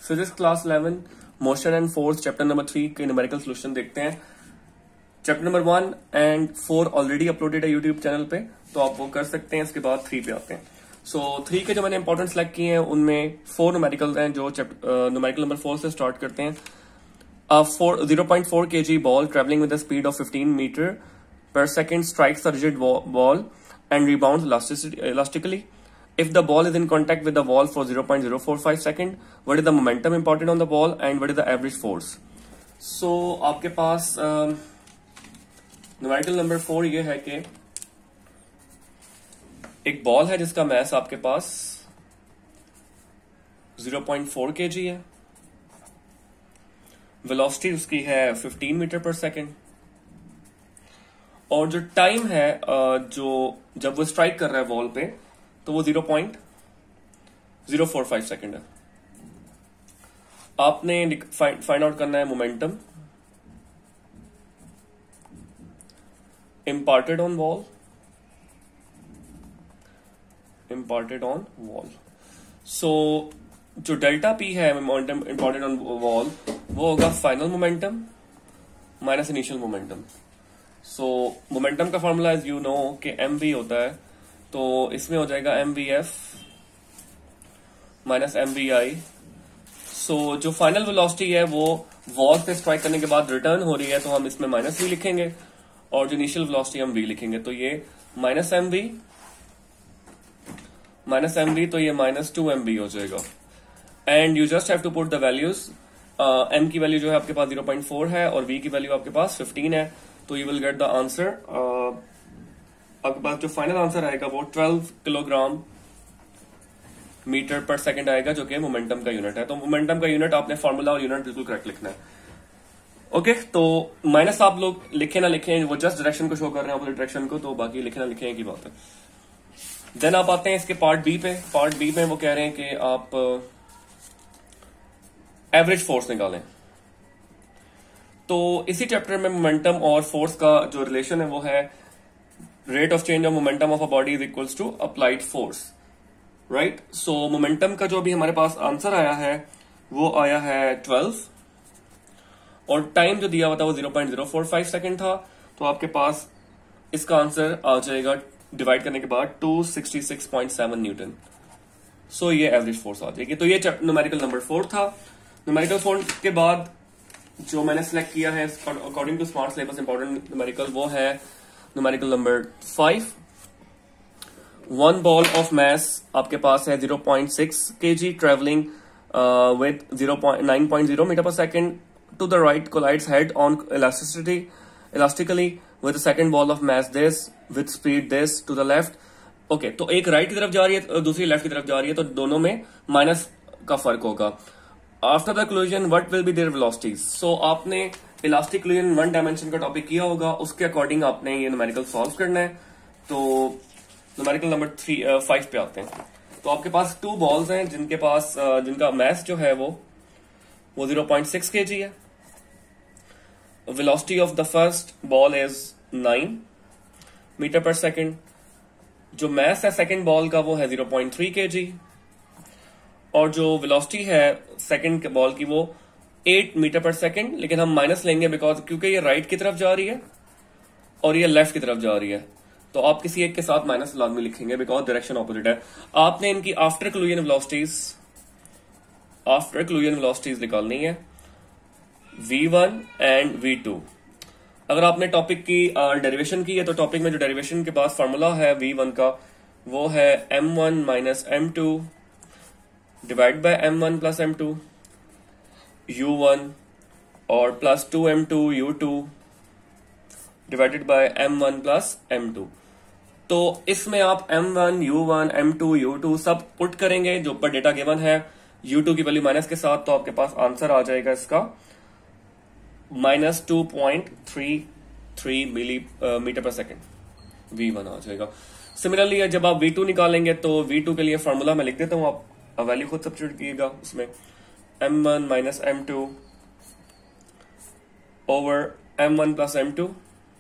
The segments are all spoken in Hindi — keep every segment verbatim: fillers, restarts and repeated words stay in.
Physics class eleven motion and force chapter number three के न्यूमेरिकल सोल्यूशन देखते हैं। Chapter number one and four already uploaded है यूट्यूब चैनल पे, तो आप वो कर सकते हैं। इसके बाद थ्री पे आते हैं। सो so, थ्री के जो मैंने इंपॉर्टेंट सेलेक्ट किए हैं उनमें फोर न्यूमेरिकल हैं, जो न्यूमेरिकल नंबर फोर से स्टार्ट करते हैं। Zero point four K G ball travelling with the speed of fifteen metre per second strikes the rigid ball and rebounds elastically. If the ball is in contact with the wall for zero point zero four five second, what is the momentum imparted on the ball and what is the average force? So आपके पास न्यूमेरिकल नंबर फोर ये है कि एक बॉल है जिसका मैस आपके पास zero point four के जी है, वेलोसिटी उसकी है फिफ्टीन मीटर पर सेकेंड, और जो टाइम है जो जब वो स्ट्राइक कर रहा है बॉल पे तो वो zero point zero four five second है। आपने फाइंड आउट करना है momentum imparted on ball imparted on wall. So जो डेल्टा पी है मोमेंटम इम्पार्टेड ऑन वॉल वो होगा final momentum minus initial momentum. So momentum का फॉर्मूला इज यू नो कि एम वी होता है, तो इसमें हो जाएगा M V F minus M V I. So जो फाइनल वेलोसिटी है वो वॉल से स्ट्राइक करने के बाद रिटर्न हो रही है, तो हम इसमें माइनस वी लिखेंगे, और जो इनिशियल वेलोसिटी हम वी लिखेंगे। तो ये minus M V minus M V तो ये माइनस टू एम वी हो जाएगा। And you just have to put the values. M की वैल्यू जो है आपके पास जीरो पॉइंट फोर है और वी की वैल्यू आपके पास फिफ्टीन है, तो you will get the answer. आपके पास जो फाइनल आंसर आएगा वो twelve kilogram metre per second आएगा, जो कि मोमेंटम का यूनिट है। तो मोमेंटम का यूनिट आपने फॉर्मूला और यूनिट बिल्कुल करेक्ट लिखना है। ओके okay, तो माइनस आप लोग लिखे ना लिखें, वो जस्ट डायरेक्शन को शो कर रहे हैं, अपोजिट डायरेक्शन को, तो बाकी लिखे ना लिखें की बात है। देन आप आते हैं इसके पार्ट बी पे। पार्ट बी में वो कह रहे हैं कि आप एवरेज फोर्स निकालें। तो इसी चैप्टर में मोमेंटम और फोर्स का जो रिलेशन है वो है rate of change of momentum of a body is equals to applied force, right. So momentum का जो भी हमारे पास आंसर आया है वो आया है ट्वेल्व, और टाइम जो दिया हुआ था वो zero point zero four five second था। तो आपके पास इसका आंसर आ जाएगा डिवाइड करने के बाद two sixty six point seven newton. So ये एवरेज फोर्स आ जाएगी। तो ये न्यूमेरिकल नंबर फोर था। न्यूमेरिकल फोर के बाद जो मैंने सेलेक्ट किया है according to smart syllabus important numerical वो है numerical number five. One ball of mass आपके पास है zero point six KG travelling with zero point nine point zero metre per second to the right collides head on elasticity elastically with second ball of mass this with speed this to the left. Okay, तो एक राइट की तरफ जा रही है, दूसरी लेफ्ट की तरफ जा रही है, तो दोनों में माइनस का फर्क होगा। After the collision what will be their velocities. So आपने इलास्टिक कोलिजन वन डायमेंशन का टॉपिक किया होगा, उसके अकॉर्डिंग आपने ये न्यूमेरिकल सॉल्व करना है। तो न्यूमेरिकल नंबर थ्री फाइव पे आते हैं। तो आपके पास टू बॉल्स हैं जिनके पास uh, जिनका मैस जो है वो वो जीरो पॉइंट सिक्स केजी है। Velocity of the first ball is nine metre per second. जो मैस है सेकेंड बॉल का वो है जीरो पॉइंट थ्री केजी, और जो वेलोसिटी है सेकंड बॉल की वो एट मीटर पर सेकंड, लेकिन हम माइनस लेंगे बिकॉज क्योंकि ये राइट की तरफ जा रही है और ये लेफ्ट की तरफ जा रही है, तो आप किसी एक के साथ माइनस लाजमी लिखेंगे बिकॉज डायरेक्शन ऑपोजिट है। आपने इनकी after collision velocities after collision velocities निकालनी है V one and V two. अगर आपने टॉपिक की डेरिवेशन की है तो टॉपिक में जो डेरिवेशन के पास फॉर्मूला है वी वन का वो है M one minus M two divide by M one plus M two U one और plus two M two U two divided by M one plus M two. तो इसमें आप M one U one M two U two सब पुट करेंगे जो ऊपर डेटा गिवन है यू टू की वैल्यू माइनस के साथ, तो आपके पास आंसर आ जाएगा इसका minus two point three three millimetre per second V one आ जाएगा। सिमिलरली जब आप वी टू निकालेंगे तो वी टू के लिए फॉर्मूला मैं लिख देता हूं, आप वैल्यू खुद सब्स्टिट्यूट कीजिएगा उसमें M one minus M two over M one plus M two,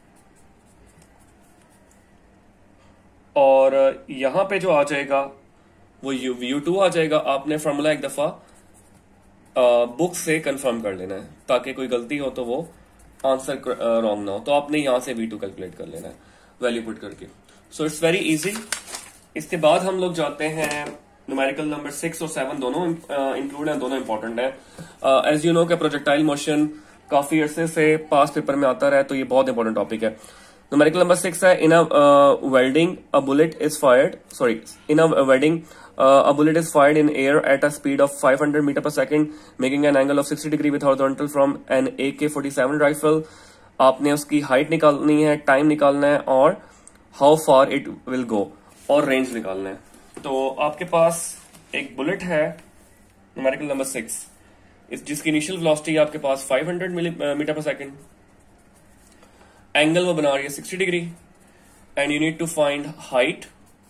और यहां पे जो आ जाएगा वो यू यू टू आ जाएगा। आपने फॉर्मूला एक दफा बुक से कंफर्म कर लेना है, ताकि कोई गलती हो तो वो आंसर रॉन्ग ना हो। तो आपने यहां से वी टू कैलकुलेट कर लेना है वैल्यू पुट करके। So it's very easy. इसके बाद हम लोग जाते हैं न्यूमेरिकल नंबर सिक्स और सेवन, दोनों इंक्लूड हैं, दोनों इंपॉर्टेंट हैं। एज यू नो कि प्रोजेक्टाइल मोशन काफी अरसे से पास पेपर में आता रहा है, तो ये बहुत इंपॉर्टेंट टॉपिक है। न्यूमेरिकल नंबर सिक्स है, in a welding a bullet is fired sorry in a welding Uh, a bullet is fired in air at a speed of five hundred meter per second, making an angle of sixty degree with horizontal from an A K forty-seven rifle. आपने उसकी हाइट निकालनी है, टाइम निकालना है और how far it will go और रेंज निकालना है। तो आपके पास एक बुलेट है न्यूमेरिकल नंबर सिक्स, जिसकी इनिशियल वेलोसिटी आपके पास five hundred metre per second, angle वो बना रही है sixty degree, and you need to find height.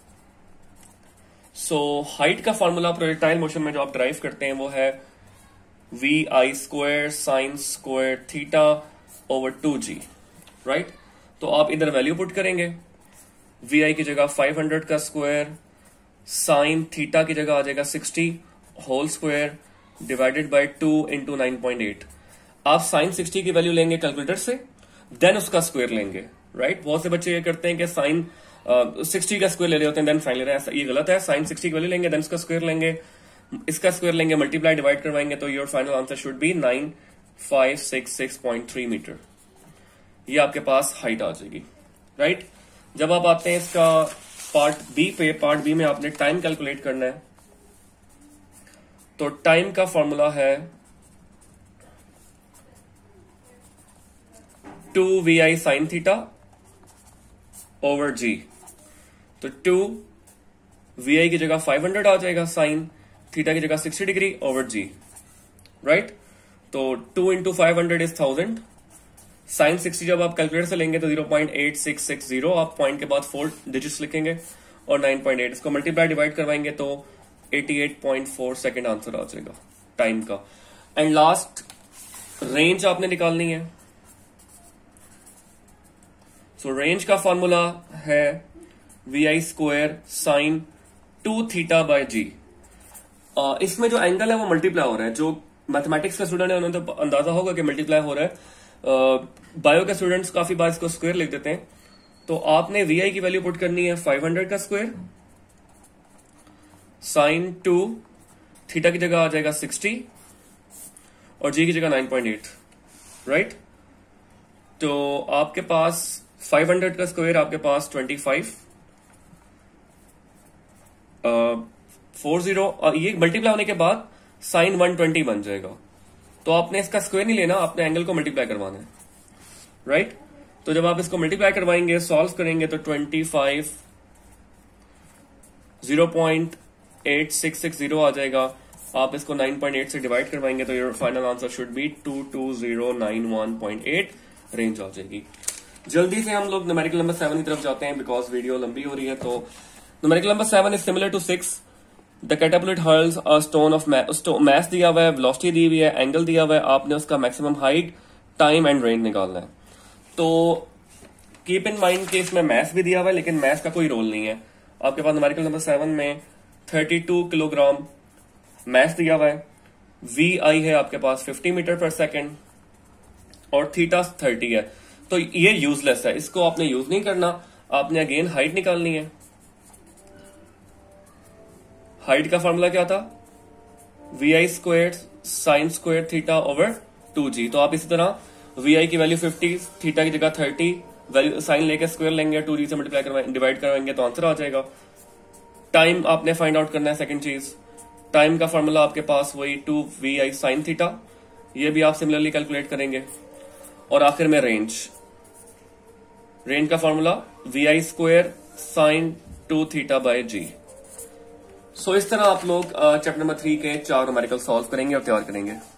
So height का फॉर्मूला प्रोजेक्टाइल मोशन में जो आप ड्राइव करते हैं वो है V I square sine square theta over two G, right. तो आप इधर वैल्यू पुट करेंगे, वी आई की जगह five hundred का स्क्वायर, साइन थीटा की जगह आ जाएगा sixty whole square divided by two into nine point eight. आप साइन sixty की वैल्यू लेंगे कैलकुलेटर से, देन उसका स्क्वायर लेंगे, राइट। बहुत से बच्चे ये करते हैं कि साइन सिक्सटी का स्क्वायर ले रहे होते हैं देन फाइन ले रहे हैं, ये गलत है। साइन सिक्सटी की वैल्यू लेंगे, देन इसका स्क्वायर लेंगे, इसका स्क्वायर लेंगे, मल्टीप्लाई डिवाइड करवाएंगे, तो your final answer should be nine five six six point three metre. ये आपके पास हाइट आ जाएगी, राइट। जब आप आते हैं इसका पार्ट बी पे, पार्ट बी में आपने टाइम कैलकुलेट करना है। तो टाइम का फॉर्मूला है two V I sine theta over G. तो टू वी आई की जगह five hundred आ जाएगा, साइन थीटा की जगह sixty degree over G, right. तो two into five hundred is thousand, sine sixty जब आप कैलकुलेटर से लेंगे तो zero point eight six six zero, आप पॉइंट के बाद फोर डिजिट्स लिखेंगे और nine point eight, इसको मल्टीप्लाई डिवाइड करवाएंगे तो eighty-eight point four second answer आ जाएगा टाइम का। एंड लास्ट रेंज आपने निकालनी है। सो रेंज का फॉर्मूला है V I square sine two theta by G. इसमें जो एंगल है वो मल्टीप्लाई हो रहा है। जो मैथमेटिक्स का स्टूडेंट है उन्हें तो अंदाजा होगा कि मल्टीप्लाई हो रहा है। बायो के स्टूडेंट्स काफी बार इसको स्क्वायर लिख देते हैं। तो आपने वी आई की वैल्यू पुट करनी है five hundred का स्क्वायर, साइन टू थीटा की जगह आ जाएगा sixty और जी की जगह nine point eight, राइट। तो आपके पास five hundred का स्क्वायर आपके पास twenty-five, फोर जीरो, और ये मल्टीप्लाई होने के बाद साइन one twenty बन जाएगा। तो आपने इसका स्क्वायर नहीं लेना, आपने एंगल को मल्टीप्लाई करवाना है, राइट। तो जब आप इसको मल्टीप्लाई करवाएंगे, सॉल्व करेंगे तो twenty-five zero point eight six six zero आ जाएगा। आप इसको nine point eight से डिवाइड करवाएंगे तो your final answer should be two two zero nine one point eight, range आ जाएगी। जल्दी से हम लोग न्यूमेरिकल नंबर सेवन की तरफ जाते हैं बिकॉज वीडियो लंबी हो रही है। तो numerical number seven is similar to six. The catapult hurls a stone of mass दिया हुआ है, वेलोसिटी दी हुई है, एंगल दिया हुआ है, आपने उसका maximum height, time and range निकालना है। तो कीप इन माइंड कि इसमें मैथ भी दिया हुआ है लेकिन मैथ का कोई रोल नहीं है। आपके पास न्यूमेरिकल नंबर सेवन में thirty-two किलोग्राम मैथ दिया हुआ है, वी आई है आपके पास fifty मीटर पर सेकेंड और थीटा thirty है। तो ये यूजलेस है, इसको आपने यूज नहीं करना। आपने अगेन हाइट निकालनी है। हाइट का फॉर्मूला क्या था? V I square sine square theta over two G. तो आप इसी तरह वी आई की वैल्यू fifty, थीटा की जगह thirty, वैल्यू साइन लेके स्क्वायर लेंगे, टू जी से मल्टीप्लाई करवाएंगे, डिवाइड करवाएंगे तो आंसर आ जाएगा। टाइम आपने फाइंड आउट करना है। सेकंड चीज, टाइम का फॉर्मूला आपके पास वही two V I sine theta, ये भी आप सिमिलरली कैलकुलेट करेंगे। और आखिर में रेंज, रेंज का formula V I square sine two theta by G. So इस तरह आप लोग चैप्टर नंबर थ्री के चार न्यूमेरिकल सॉल्व करेंगे और तैयार करेंगे।